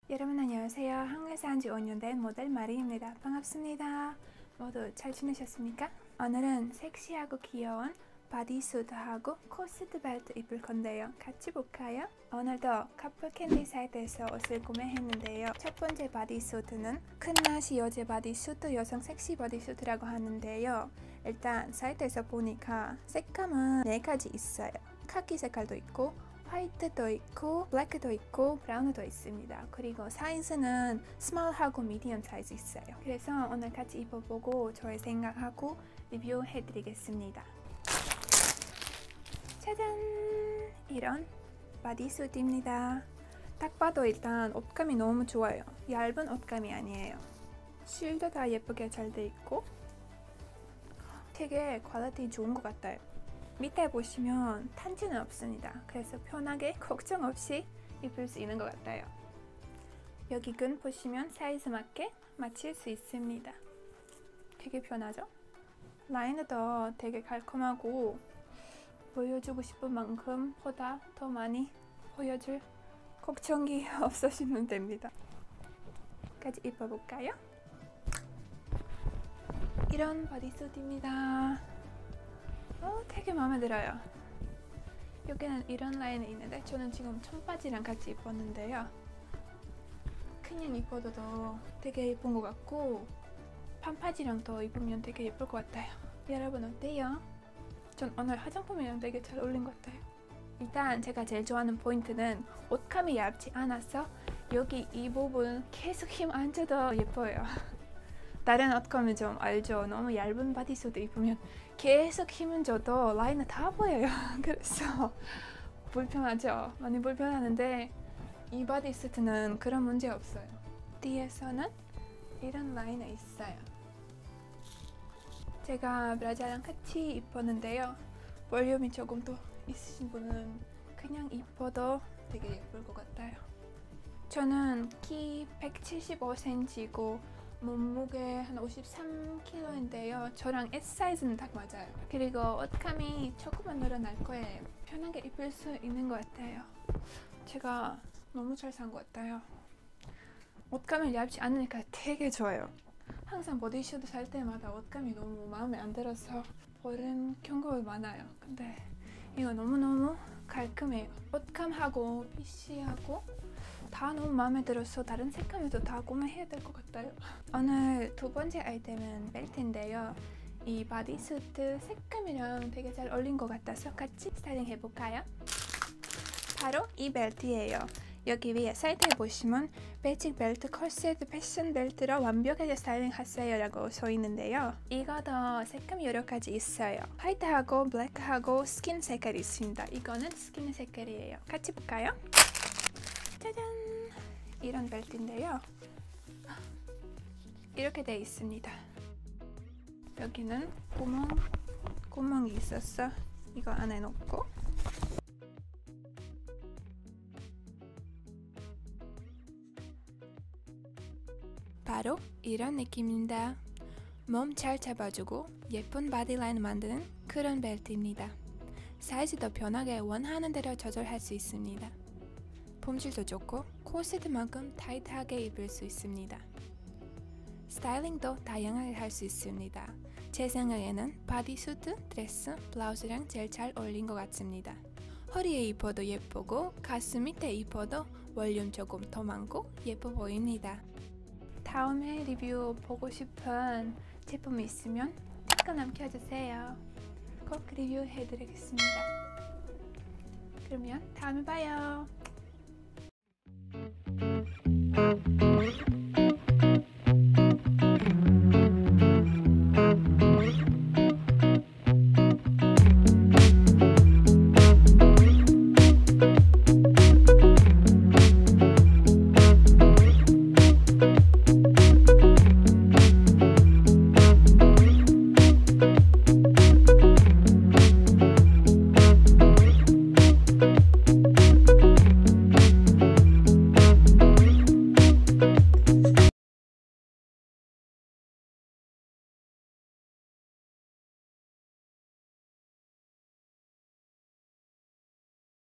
여러분 안녕하세요. 한국에서 한 지 5년 된 모델 마리입니다. 반갑습니다. 모두 잘 지내셨습니까? 오늘은 섹시하고 귀여운 바디수트하고 코스트 벨트 입을 건데요. 같이 볼까요? 오늘도 커플 캔디 사이트에서 옷을 구매했는데요. 첫 번째 바디수트는 큰나시 여제 바디수트, 여성 섹시 바디수트라고 하는데요. 일단 사이트에서 보니까 색감은 4가지 있어요. 카키 색깔도 있고 화이트도 있고 블랙도 있고 브라운도 있습니다. 그리고 사이즈는 스몰하고 미디엄 사이즈 있어요. 그래서 오늘 같이 입어보고 저의 생각하고 리뷰해드리겠습니다. 짜잔! 이런 바디수트입니다. 딱 봐도 일단 옷감이 너무 좋아요. 얇은 옷감이 아니에요. 실도 다 예쁘게 잘 돼 있고 되게 퀄리티 좋은 것 같아요. 밑에 보시면 탄지는 없습니다. 그래서 편하게 걱정 없이 입을 수 있는 것 같아요. 여기 끈 보시면 사이즈 맞게 맞출 수 있습니다. 되게 편하죠? 라인도 되게 깔끔하고 보여주고 싶은 만큼 보다 더 많이 보여줄 걱정이 없으시면 됩니다. 같이 입어볼까요? 이런 바디수트입니다. 되게 마음에 들어요. 여기는 이런 라인이 있는데 저는 지금 청바지랑 같이 입었는데요. 그냥 입어도 되게 예쁜 것 같고 반바지랑 더 입으면 되게 예쁠 것 같아요. 여러분 어때요? 전 오늘 화장품이랑 되게 잘 어울린 것 같아요. 일단 제가 제일 좋아하는 포인트는 옷감이 얇지 않아서 여기 이 부분 계속 힘 안 줘도 예뻐요. 다른 옷감은 좀 알죠? 너무 얇은 바디수트 입으면 계속 힘은 줘도 라인은 다 보여요. 그래서 불편하죠? 많이 불편하는데 이 바디수트는 그런 문제 없어요. 뒤에서는 이런 라인이 있어요. 제가 브라자랑 같이 입었는데요. 볼륨이 조금 더 있으신 분은 그냥 입어도 되게 예쁠 것 같아요. 저는 키 175cm이고 몸무게 한 53kg인데요. 저랑 S 사이즈는 딱 맞아요. 그리고 옷감이 조금만 늘어날 거예요. 편하게 입을 수 있는 것 같아요. 제가 너무 잘 산 것 같아요. 옷감이 얇지 않으니까 되게 좋아요. 항상 보디슈트 살 때마다 옷감이 너무 마음에 안 들어서 버린 경우가 많아요. 근데 이거 너무너무 깔끔해요. 옷감하고 핏이하고 다 너무 마음에 들어서 다른 색감에도 다 구매해야 될 것 같아요. 오늘 두 번째 아이템은 벨트인데요. 이 바디수트 색감이랑 되게 잘 어울린 것 같아서 같이 스타일링 해볼까요? 바로 이 벨트예요. 여기 위에 사이트에 보시면 베이직 벨트, 컬세트, 패션 벨트로 완벽하게 스타일링하세요 라고 써있는데요. 이거도 색감이 여러 가지 있어요. 화이트하고 블랙하고 스킨 색깔이 있습니다. 이거는 스킨 색깔이에요. 같이 볼까요? 짜잔! 이런 벨트인데요. 이렇게 되어 있습니다. 여기는 구멍이 있어서 이거 안에 넣고 바로 이런 느낌입니다. 몸 잘 잡아주고 예쁜 바디라인 만드는 그런 벨트입니다. 사이즈도 편하게 원하는 대로 조절할 수 있습니다. 품질도 좋고 코스트만큼 타이트하게 입을 수 있습니다. 스타일링도 다양하게 할 수 있습니다. 제 생각에는 바디수트, 드레스, 블라우스랑 제일 잘 어울린 것 같습니다. 허리에 입어도 예쁘고 가슴 밑에 입어도 볼륨 조금 더 많고 예뻐 보입니다. 다음에 리뷰 보고 싶은 제품이 있으면 댓글 남겨주세요. 꼭 리뷰해드리겠습니다. 그러면 다음에 봐요.